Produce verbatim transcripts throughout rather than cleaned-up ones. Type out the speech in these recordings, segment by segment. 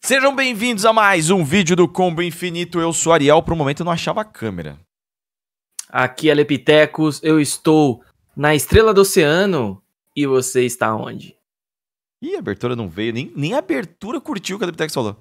Sejam bem-vindos a mais um vídeo do Combo Infinito. Eu sou Ariel, pro momento eu não achava a câmera. Aqui é Lepitecos, eu estou na Estrela do Oceano e você está onde? Ih, a abertura não veio, nem, nem a abertura curtiu o que a Lepitecos falou.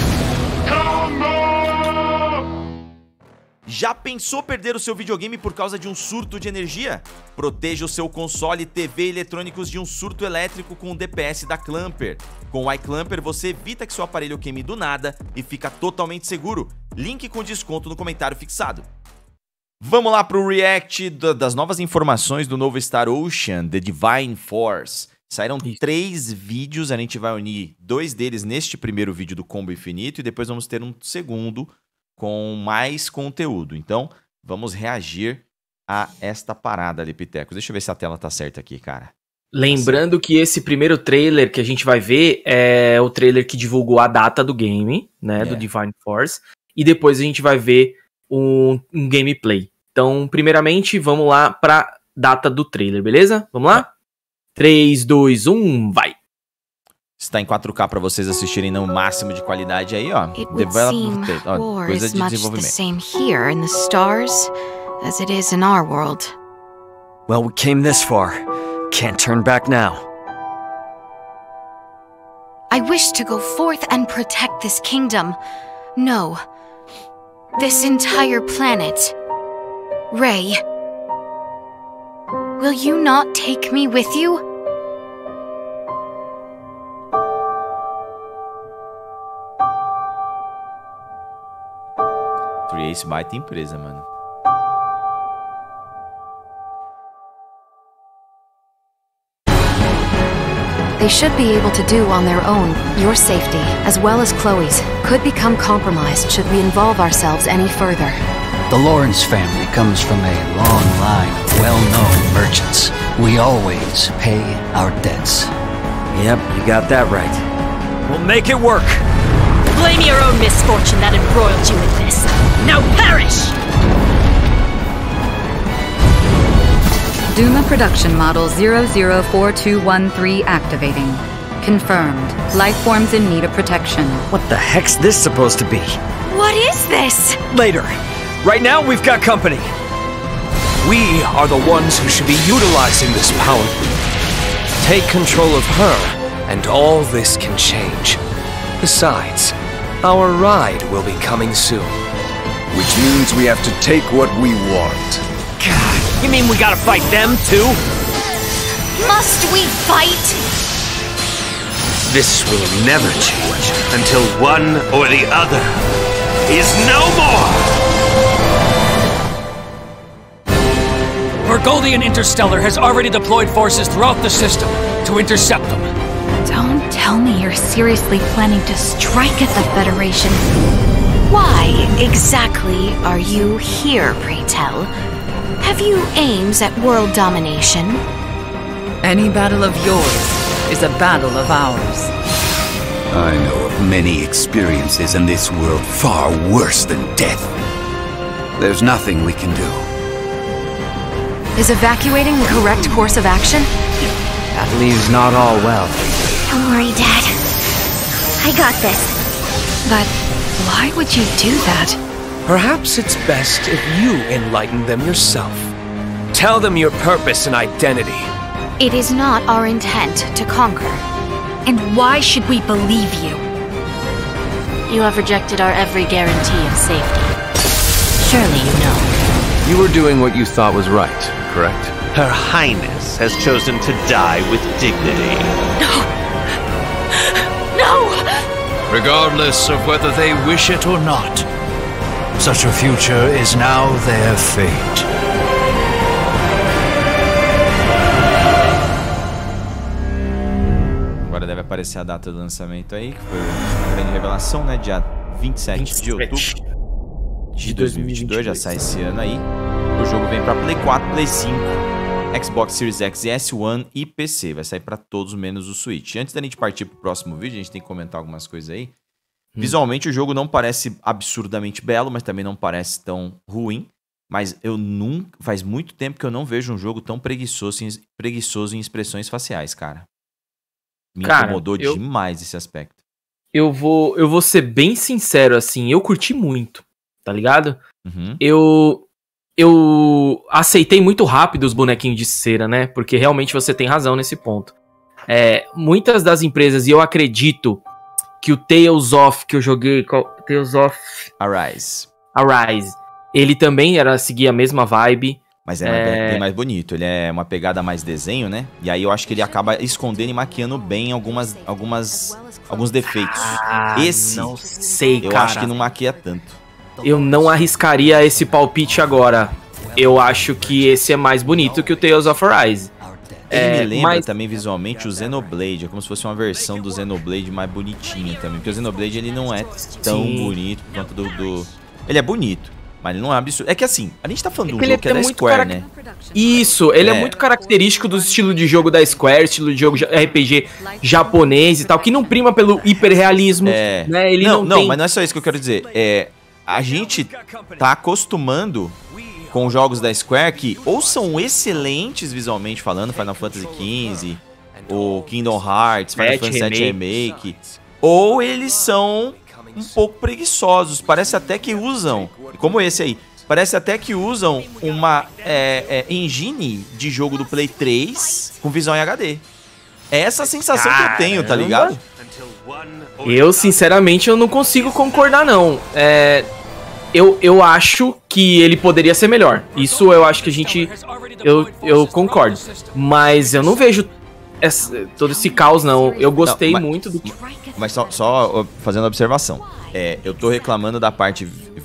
Já pensou perder o seu videogame por causa de um surto de energia? Proteja o seu console, T V e eletrônicos de um surto elétrico com o D P S da Clamper. Com o iClamper você evita que seu aparelho queime do nada e fica totalmente seguro. Link com desconto no comentário fixado. Vamos lá para o react das novas informações do novo Star Ocean, The Divine Force. Saíram Isso. três vídeos, a gente vai unir dois deles neste primeiro vídeo do Combo Infinito e depois vamos ter um segundo com mais conteúdo. Então, vamos reagir a esta parada, Lepitecos. Deixa eu ver se a tela tá certa aqui, cara. Lembrando que esse primeiro trailer que a gente vai ver é o trailer que divulgou a data do game, né, é. do Divine Force, e depois a gente vai ver um, um gameplay. Então, primeiramente, vamos lá pra data do trailer, beleza? Vamos lá? três, dois, um, vai! Está em quatro K para vocês assistirem no máximo de qualidade aí, ó. It would seem war is much the same here in the stars as it is in our world. Well, we came this far. Can't turn back now. I wish to go forth and protect this kingdom. No, this entire planet. Rey, will you not take me with you? Ace baita empresa, mano. They should be able to do on their own. Your safety, as well as Chloe's, could become compromised should we involve ourselves any further. The Lawrence family comes from a long line of well-known merchants. We always pay our debts. Yep, you got that right. We'll make it work. Blame your own misfortune that embroiled you in this. Now perish! Duma production model zero zero four two one three activating. Confirmed. Life forms in need of protection. What the heck's this supposed to be? What is this? Later. Right now, we've got company. We are the ones who should be utilizing this power. Take control of her, and all this can change. Besides, our ride will be coming soon. Which means we have to take what we want. God, you mean we gotta fight them too? Must we fight? This will never change until one or the other is no more! Burgoldian Interstellar has already deployed forces throughout the system to intercept them. Don't tell me you're seriously planning to strike at the Federation. Why exactly are you here, pray tell? Have you aims at world domination? Any battle of yours is a battle of ours. I know of many experiences in this world far worse than death. There's nothing we can do. Is evacuating the correct course of action? That leaves not all well. Don't worry, Dad. I got this. But why would you do that? Perhaps it's best if you enlighten them yourself. Tell them your purpose and identity. It is not our intent to conquer. And why should we believe you? You have rejected our every guarantee of safety. Surely you know. You were doing what you thought was right, correct? Her Highness has chosen to die with dignity. No! No! Regardless of whether they wish it or not, such a future is now their fate. Agora deve aparecer a data do lançamento aí, que foi uma grande revelação, né? Dia vinte e sete de outubro de dois mil e vinte e dois, já sai esse ano aí. O jogo vem pra Play quatro, Play cinco, Xbox Series X e S One e P C. Vai sair pra todos menos o Switch. Antes da gente partir pro próximo vídeo, a gente tem que comentar algumas coisas aí. Hum. Visualmente o jogo não parece absurdamente belo, mas também não parece tão ruim. Mas eu nunca... Faz muito tempo que eu não vejo um jogo tão preguiçoso em, preguiçoso em expressões faciais, cara. Me cara, incomodou eu... demais esse aspecto. eu vou, eu vou ser bem sincero, assim, eu curti muito, tá ligado? Uhum. Eu, eu aceitei muito rápido os bonequinhos de cera, né? Porque realmente você tem razão nesse ponto. É, muitas das empresas, e eu acredito que o Tales of, que eu joguei, qual, Tales of... Arise. Arise. Ele também era seguir a mesma vibe. Mas é, é... bem mais bonito, ele é uma pegada mais desenho, né? E aí eu acho que ele acaba escondendo e maquiando bem algumas, algumas, alguns defeitos. Ah, esse, não sei, eu cara. acho que não maquia tanto. Eu não arriscaria esse palpite agora. Eu acho que esse é mais bonito que o Tales of Arise. Ele é, me lembra mas... também visualmente o Xenoblade, é como se fosse uma versão do Xenoblade mais bonitinha também. Porque o Xenoblade ele não é tão Sim. bonito quanto do, do... Ele é bonito, mas ele não é absurdo. É que assim, a gente tá falando é de um jogo que é da Square, carac... né? Isso, ele é. é muito característico do estilo de jogo da Square, estilo de jogo R P G japonês e tal, que não prima pelo hiperrealismo, é. né? Ele não, não, não, tem... mas não é só isso que eu quero dizer. É, a gente tá acostumando com jogos da Square que ou são excelentes visualmente falando, Final Fantasy quinze, ou Kingdom Hearts, Final Fantasy sete Remake, ou eles são um pouco preguiçosos, parece até que usam, como esse aí, parece até que usam uma é, é, engine de jogo do Play três com visão em H D. É essa a sensação Caramba. que eu tenho, tá ligado? Eu, sinceramente, eu não consigo concordar, não. É... Eu, eu acho que ele poderia ser melhor. Isso eu acho que a gente... Eu, eu concordo. Mas eu não vejo essa, todo esse caos, não. Eu gostei não, mas, muito do... Mas só, só fazendo observação. É, eu tô reclamando da parte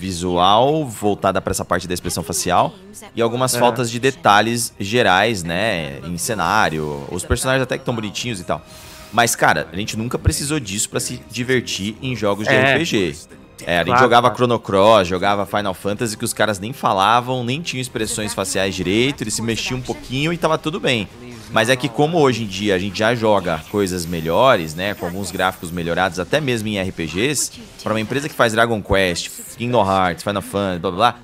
visual voltada pra essa parte da expressão facial e algumas é. faltas de detalhes gerais, né? Em cenário. Os personagens até que tão bonitinhos e tal. Mas, cara, a gente nunca precisou disso pra se divertir em jogos de é. R P G. É, a gente claro, jogava claro. Chrono Cross, jogava Final Fantasy, que os caras nem falavam, nem tinham expressões faciais direito, eles se mexiam um pouquinho e tava tudo bem. Mas é que como hoje em dia a gente já joga coisas melhores, né, com alguns gráficos melhorados, até mesmo em R P Gs, pra uma empresa que faz Dragon Quest, Kingdom Hearts, Final Fantasy, blá blá blá,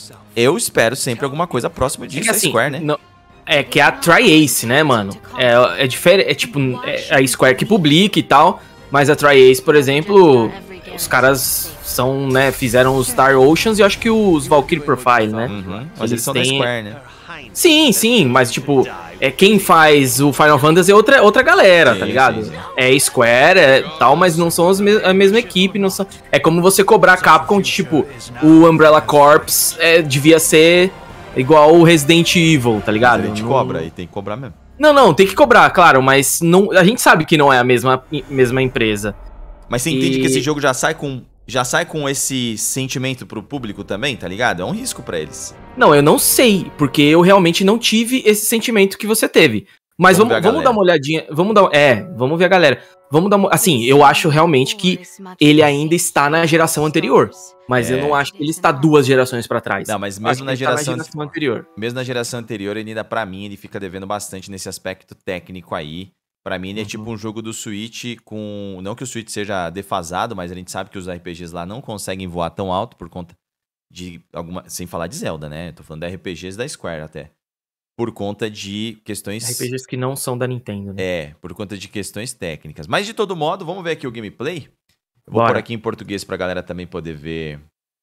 eu espero sempre alguma coisa próxima disso, é assim, da Square, né? Não... É que é a Tri-Ace, né, mano? É, é diferente, é tipo, é a Square que publica e tal, mas a Tri-Ace, por exemplo, os caras são, né, fizeram os Star Oceans e eu acho que os Valkyrie Profile, né? Uhum. Mas eles, eles são têm... da Square, né? Sim, sim, mas tipo, é quem faz o Final Fantasy é outra, outra galera, sim, tá ligado? Sim, sim. É Square, é tal, mas não são as me a mesma equipe, não são... É como você cobrar a Capcom de, tipo, o Umbrella Corps é, devia ser igual o Resident Evil, tá ligado? A gente não... cobra aí, tem que cobrar mesmo. Não, não, tem que cobrar, claro, mas não, a gente sabe que não é a mesma, mesma empresa. Mas você entende e... que esse jogo já sai com... Já sai com esse sentimento pro público também, tá ligado? É um risco pra eles. Não, eu não sei, porque eu realmente não tive esse sentimento que você teve. Mas vamos, vamos, vamos dar uma olhadinha, vamos dar, é, vamos ver a galera. Vamos dar uma, assim, eu acho realmente que ele ainda está na geração anterior, mas é. eu não acho que ele está duas gerações pra trás. Não, mas mesmo na geração, na geração anterior. Mesmo na geração anterior, ele ainda pra mim, ele fica devendo bastante nesse aspecto técnico aí. Pra mim, ele é uhum. tipo um jogo do Switch com... Não que o Switch seja defasado, mas a gente sabe que os R P Gs lá não conseguem voar tão alto por conta de alguma... Sem falar de Zelda, né? Tô falando de R P Gs da Square até. Por conta de questões... R P Gs que não são da Nintendo, né? É, por conta de questões técnicas. Mas de todo modo, vamos ver aqui o gameplay. Eu vou Bora. pôr aqui em português pra galera também poder ver...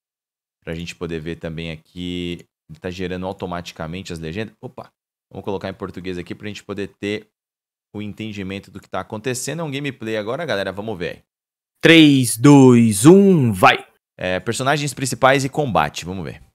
Pra gente poder ver também aqui... Tá gerando automaticamente as legendas. Opa! Vamos colocar em português aqui pra gente poder ter... o entendimento do que tá acontecendo. É um gameplay agora, galera, vamos ver. três, dois, um, vai! É, personagens principais e combate, vamos ver.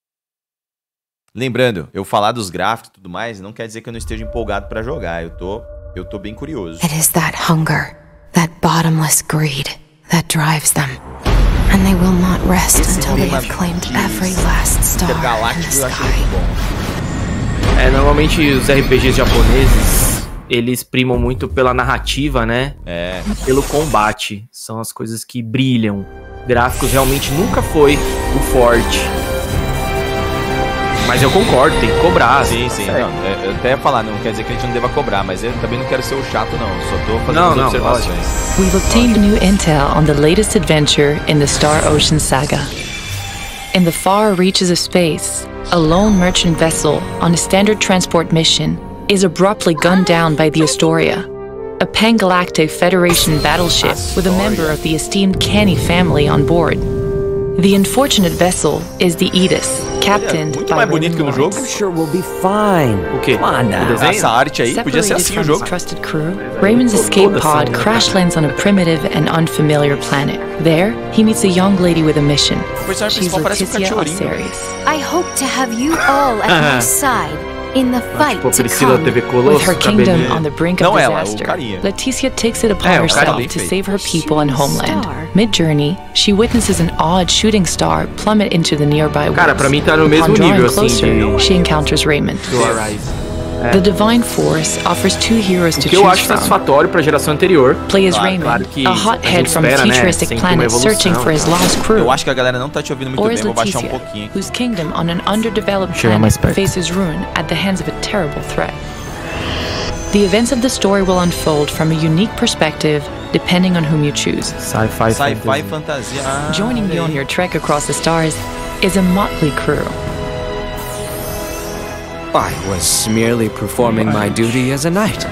Lembrando, eu falar dos gráficos e tudo mais, não quer dizer que eu não esteja empolgado pra jogar. Eu tô, eu tô bem curioso. It is that hunger, that bottomless greed, that drives them. And they will not rest Esse until they have claimed every last star in the sky. É, normalmente os R P Gs japoneses... eles primam muito pela narrativa, né? É. E pelo combate. São as coisas que brilham. Gráficos realmente nunca foi o forte. Mas eu concordo, tem que cobrar. Sim, sim. Não, eu até ia falar, não quer dizer que a gente não deva cobrar, mas eu também não quero ser o chato, não. Só tô fazendo não, as não, observações. We've obtained new intel on the latest adventure in the Star Ocean saga. In the far reaches of space, a lone merchant vessel on a standard transport mission is abruptly gunned down by the Astoria, a pan-galactic Federation battleship with a member of the esteemed Canny family on board. The unfortunate vessel is the Aegis, captained muito by mais bonito que no jogo. I'm sure we'll be fine. O quê? Essa arte aí podia ser assim o jogo. Trusted crew, Raymond's escape pod crash lands on a primitive and unfamiliar planet. There, he meets a young lady with a mission. She's Leticia Osiris. I hope to have you all at my side in the fight to come. With her kingdom on the brink of disaster, Leticia takes it upon herself to save her people and homeland. Mid-journey, she witnesses an odd shooting star plummet into the nearby woods. Cara, pra mim tá no mesmo nível assim de... She encounters Raymond. The Divine Force offers two heroes to choose from. O que eu acho satisfatório pra geração anterior. Play as Raymond, a hothead from a futuristic planet searching for his lost crew. Eu acho que a galera não tá te ouvindo muito bem, vou baixar um pouquinho. Whose kingdom on an underdeveloped planet faces ruin at the hands of a terrible threat. The events of the story will unfold from a unique perspective depending on whom you choose. Sci-fi Sci-fi fantasia. Ah, Joining you on your trek across the stars is a motley crew. I was merely performing my duty as a knight.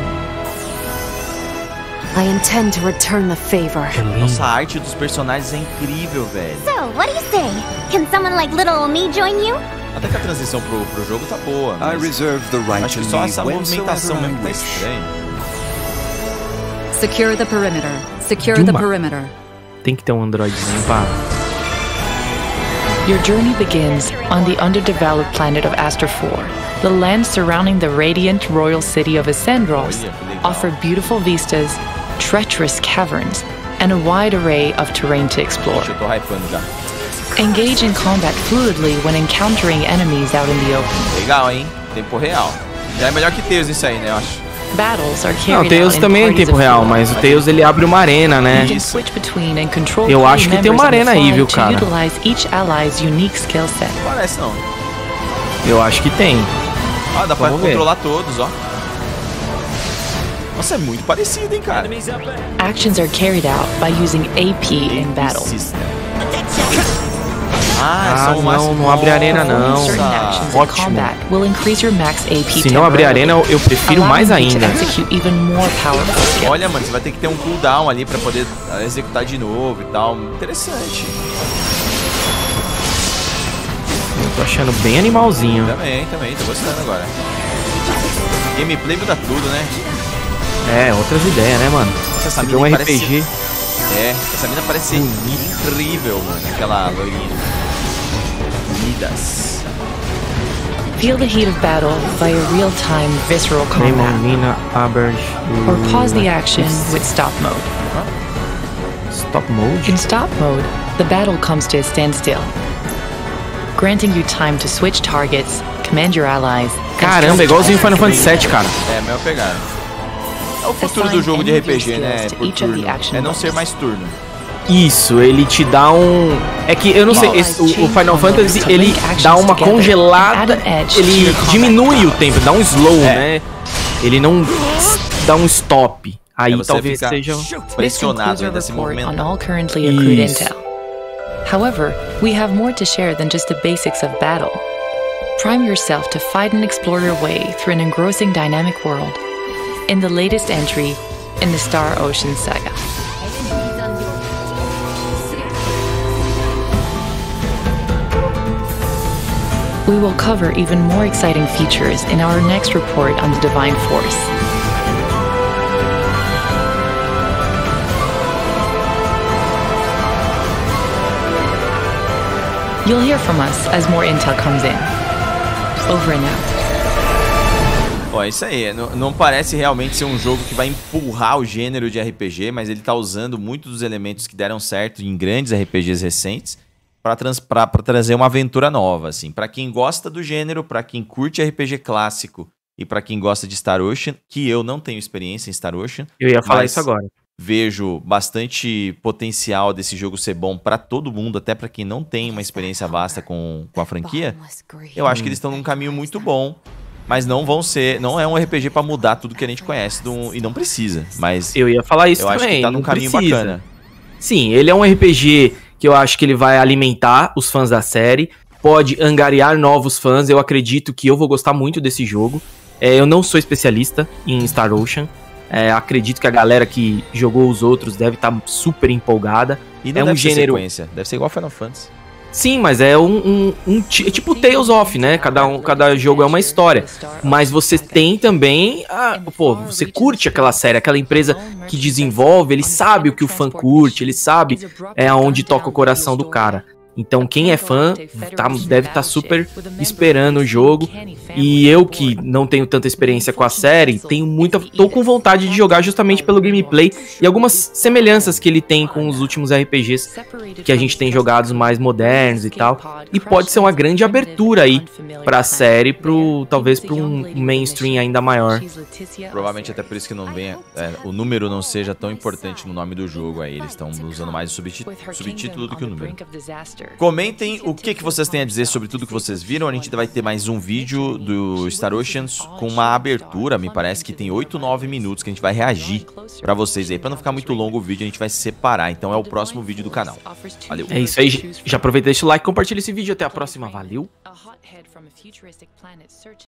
I intend to return the favor. Nossa, a arte dos personagens é incrível, velho. So, what do you say? Can someone like little me join you? Até que a transição pro, pro jogo tá boa. I reserve the right acho que só essa movimentação mesmo tá estranha. Secure the perimeter. Secure the perimeter. Tem que ter um androidzinho pra... Your journey begins on the underdeveloped planet of Astor four. The lands surrounding the radiant royal city of Ascendros offer beautiful vistas, treacherous caverns, and a wide array of terrain to explore. Engage in combat fluidly when encountering enemies out in the open. Legal, hein? Tempo real. Já é melhor que Tails isso aí, né, eu acho. Battles are Não, o Tails também é em tempo real, mas o Tails ele abre uma arena, né? Eu acho que tem uma arena aí, viu, cara? Parece não. Eu acho que tem. Ah, dá pra controlar todos, ó. Nossa, é muito parecido, hein, cara. Actions are carried out by using A P in battle. Ah, não, não abre arena não. Ótimo. Se não abrir arena, eu prefiro mais ainda. Olha, mano, você vai ter que ter um cooldown ali pra poder executar de novo e tal. Interessante. Eu tô achando bem animalzinho. Também, também, tô gostando agora. Gameplay muda tudo, né? É, outras ideias, né, mano? Essa mina um R P G. É, essa mina parece ser incrível, mano. Aquela loirinha. Midas. Feel the heat of battle by a real-time visceral combat. Or pause the action with stop mode. Stop mode? In stop mode, the battle comes to a standstill, granting you time to switch targets, command your allies. Caramba, igualzinho Final Fantasy sete, cara. É, meu pegada. É o futuro do jogo de R P G, né? Por turno. É não ser mais turno. Isso, ele te dá um... É que, eu não sei, esse, o, o Final Fantasy, ele dá uma congelada, ele diminui o tempo, dá um slow, é. né? Ele não dá um stop. Aí é, talvez seja... pressionado ainda se movimentar. Isso. However, we have more to share than just the basics of battle. Prime yourself to fight and explore your way through an engrossing dynamic world in the latest entry in the Star Ocean Saga. We will cover even more exciting features in our next report on the Divine Force. You'll hear from us as more intel comes in. Over and out. Ó, isso aí, não, não parece realmente ser um jogo que vai empurrar o gênero de R P G, mas ele tá usando muitos dos elementos que deram certo em grandes R P Gs recentes para trazer uma aventura nova, assim. Para quem gosta do gênero, para quem curte R P G clássico e para quem gosta de Star Ocean, que eu não tenho experiência em Star Ocean. Eu ia falar isso agora. Vejo bastante potencial desse jogo ser bom para todo mundo, até para quem não tem uma experiência vasta com, com a franquia. Eu acho que eles estão num caminho muito bom, mas não vão ser, não é um R P G para mudar tudo que a gente conhece do, e não precisa. Mas eu ia falar isso eu também. Acho que tá num caminho precisa. bacana. Sim, ele é um R P G que eu acho que ele vai alimentar os fãs da série, pode angariar novos fãs, eu acredito que eu vou gostar muito desse jogo. É, eu não sou especialista em Star Ocean, É, acredito que a galera que jogou os outros deve estar tá super empolgada. E não é um deve gênero. ser sequência, deve ser igual Final Fantasy. Sim, mas é um, um, um é tipo Tales of, né? Cada, um, cada jogo é uma história. Mas você tem também. Ah, pô, você curte aquela série, aquela empresa que desenvolve, ele sabe o que o fã curte, ele sabe é aonde toca o coração do cara. Então quem é fã tá, deve estar tá super esperando o jogo. E eu que não tenho tanta experiência com a série, tenho muita, tô com vontade de jogar justamente pelo gameplay e algumas semelhanças que ele tem com os últimos R P Gs que a gente tem jogados mais modernos e tal. E pode ser uma grande abertura aí pra série, pro, talvez para um mainstream ainda maior. Provavelmente até por isso que não venha, é, o número não seja tão importante no nome do jogo aí. Eles estão usando mais o subtítulo, subtítulo do que o número. Comentem o que, que vocês têm a dizer sobre tudo que vocês viram. A gente vai ter mais um vídeo do Star Oceans com uma abertura, me parece que tem oito, nove minutos que a gente vai reagir pra vocês aí. Pra não ficar muito longo o vídeo, a gente vai separar. Então é o próximo vídeo do canal. Valeu. É isso aí. Já aproveita, deixa o like, compartilha esse vídeo. Até a próxima. Valeu.